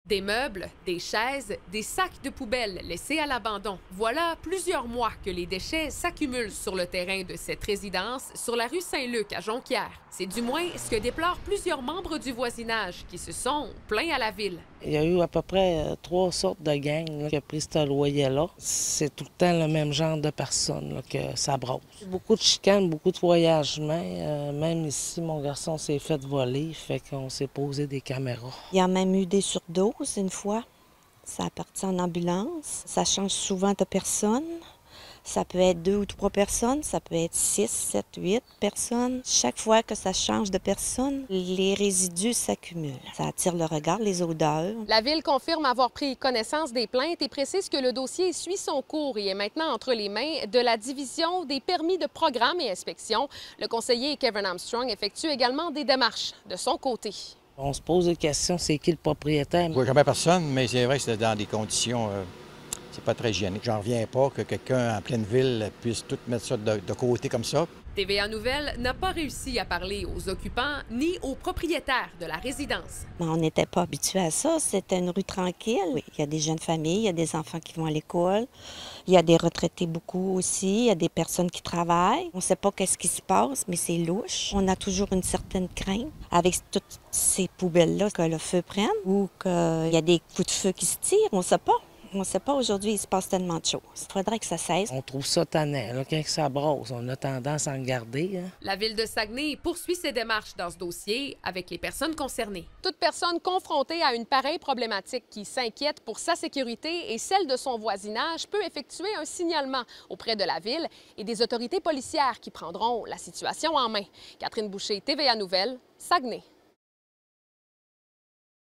Des meubles, des chaises, des sacs de poubelle laissés à l'abandon. Voilà plusieurs mois que les déchets s'accumulent sur le terrain de cette résidence sur la rue Saint-Luc à Jonquière. C'est du moins ce que déplorent plusieurs membres du voisinage qui se sont plaints à la ville. Il y a eu à peu près 3 sortes de gangs qui ont pris ce loyer-là. C'est tout le temps le même genre de personnes là, que ça brosse. Beaucoup de chicanes, beaucoup de voyagements. Même ici, mon garçon s'est fait voler, fait qu'on s'est posé des caméras. Il y a même eu des surdoses une fois. Ça a parti en ambulance. Ça change souvent de personnes. Ça peut être 2 ou 3 personnes, ça peut être 6, 7, 8 personnes. Chaque fois que ça change de personne, les résidus s'accumulent. Ça attire le regard, les odeurs. La ville confirme avoir pris connaissance des plaintes et précise que le dossier suit son cours et est maintenant entre les mains de la division des permis de programme et inspection. Le conseiller Kevin Armstrong effectue également des démarches de son côté. On se pose des questions, c'est qui le propriétaire? Je ne vois jamais personne, mais c'est vrai que c'est dans des conditions... c'est pas très hygiénique. J'en reviens pas que quelqu'un en pleine ville puisse tout mettre ça de côté comme ça. TVA Nouvelles n'a pas réussi à parler aux occupants ni aux propriétaires de la résidence. On n'était pas habitués à ça. C'était une rue tranquille. Oui, il y a des jeunes familles, il y a des enfants qui vont à l'école, il y a des retraités beaucoup aussi, il y a des personnes qui travaillent. On ne sait pas qu'est-ce qui se passe, mais c'est louche. On a toujours une certaine crainte avec toutes ces poubelles-là que le feu prenne ou qu'il y a des coups de feu qui se tirent. On ne sait pas. On ne sait pas, aujourd'hui, il se passe tellement de choses. Il faudrait que ça cesse. On trouve ça tannant. Là, quand ça brosse, on a tendance à en garder. Hein. La ville de Saguenay poursuit ses démarches dans ce dossier avec les personnes concernées. Toute personne confrontée à une pareille problématique qui s'inquiète pour sa sécurité et celle de son voisinage peut effectuer un signalement auprès de la ville et des autorités policières qui prendront la situation en main. Catherine Boucher, TVA Nouvelles, Saguenay.